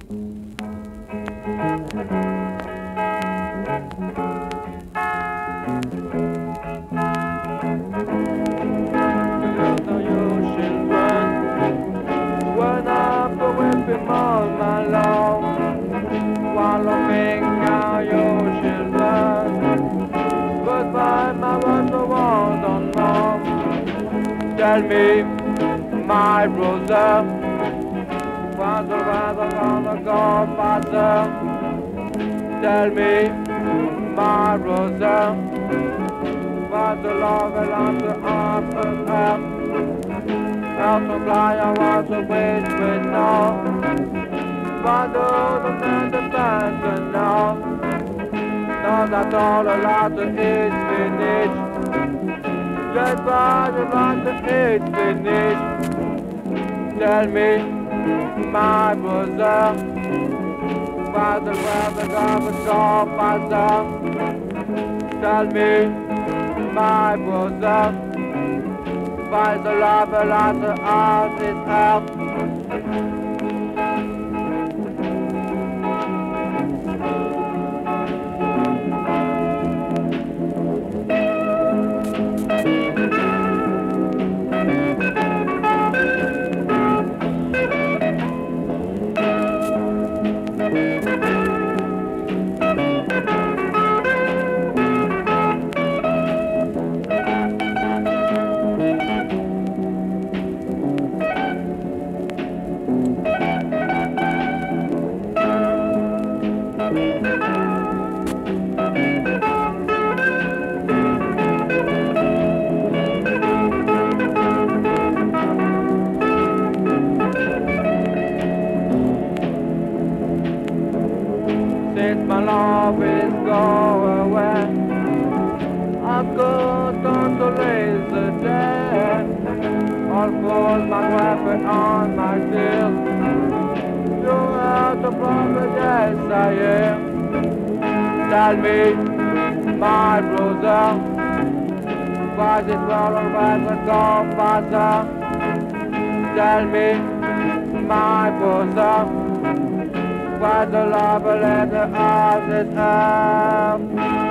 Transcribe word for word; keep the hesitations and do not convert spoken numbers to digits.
No use run when I'm whipping all my love. Following how you should run, but by my words the world don't know. Tell me, my brother, what's the weather gonna go faster? Tell me, my brother, what's the love along the up and up? How to fly, I want to wait with no. But the man the band now, now that all allowed to is finished. Just why you want to is finished. Tell me, my brother, why the weather gonna go faster? Tell me, my brother, why the love allowed to out is out? Since my love is go away, I'm good on the laser day. I'll put my weapon on my shield. You have the problem, yes I am. Tell me, my brother, why this world always go faster? Tell me, my brother, why the love let the eyes is up?